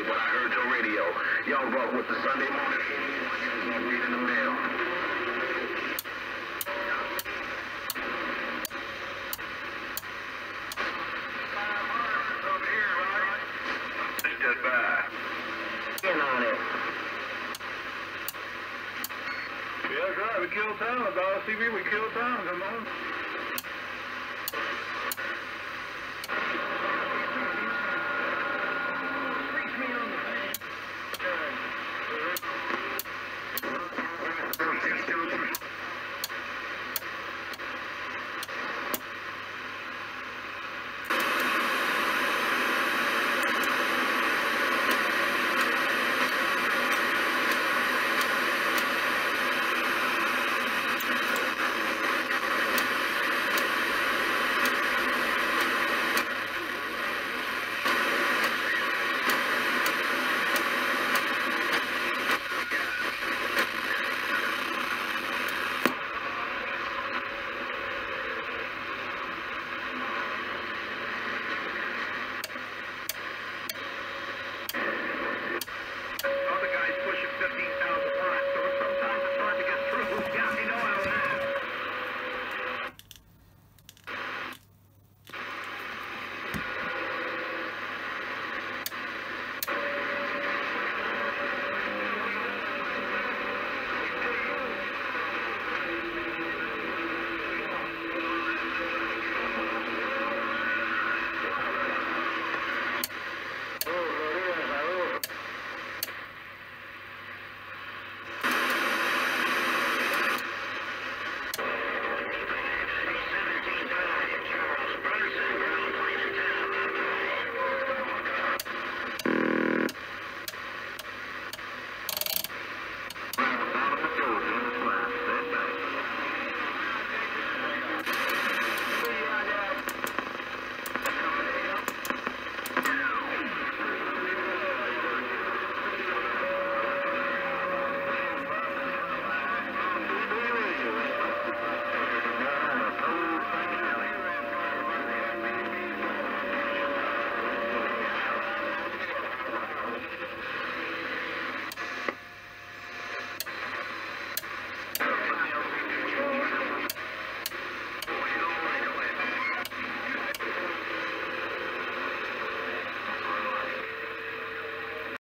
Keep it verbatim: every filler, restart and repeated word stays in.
what I heard your radio. Y'all brought with the Sunday morning I'm reading the mail. Over here, right? Stood by. In on it. Yeah, that's right. We killed time. About C B, we killed time. Come on.